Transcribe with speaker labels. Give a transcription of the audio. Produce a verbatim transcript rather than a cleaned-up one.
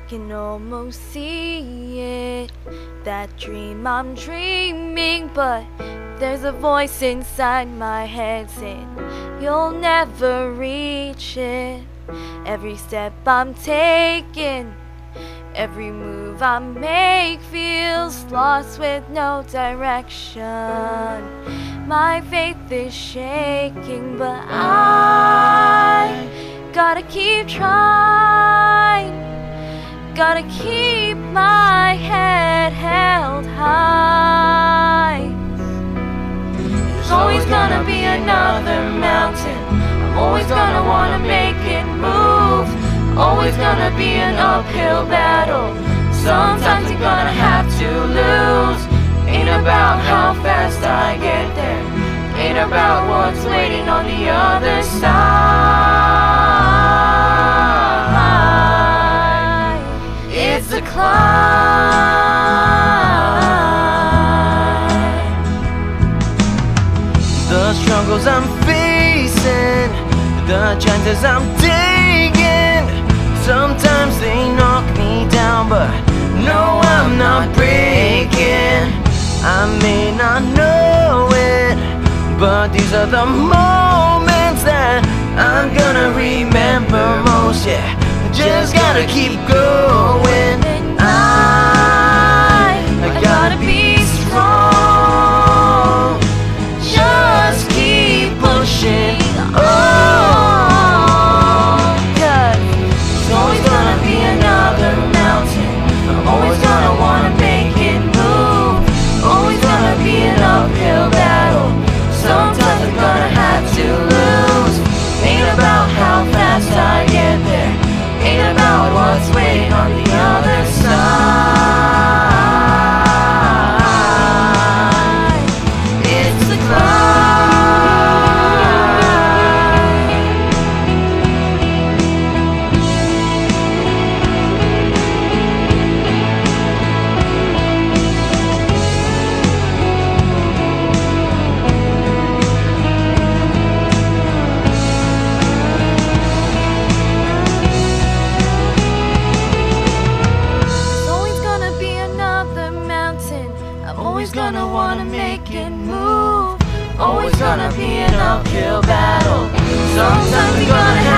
Speaker 1: can almost see it, that dream I'm dreaming, but there's a voice inside my head saying you'll never reach it. Every step I'm taking, every move I make feels lost with no direction. My faith is shaking, but I gotta keep trying, gotta keep my head held high. There's always gonna be another mountain, I'm always gonna wanna make it move. Always gonna be an uphill battle, sometimes you're gonna have to lose. Ain't about how fast I get there, ain't about what's waiting on the other side. It's a climb. The struggles I'm facing, the chances I'm taking, sometimes they knock me down, but no, I'm not breaking. I may not know it, but these are the moments that I'm gonna remember most, yeah. Just gotta keep going. And I, I gotta be strong. Just keep pushing on, 'cause there's always gonna be another mountain, I'm always gonna wanna make it move. Always gonna be an uphill battle, sometimes I'm gonna have to lose. Ain't about how fast I get there, ain't about what's waiting on the other side. It's the always gonna wanna make it move. Always gonna be an uphill battle, sometimes you're gonna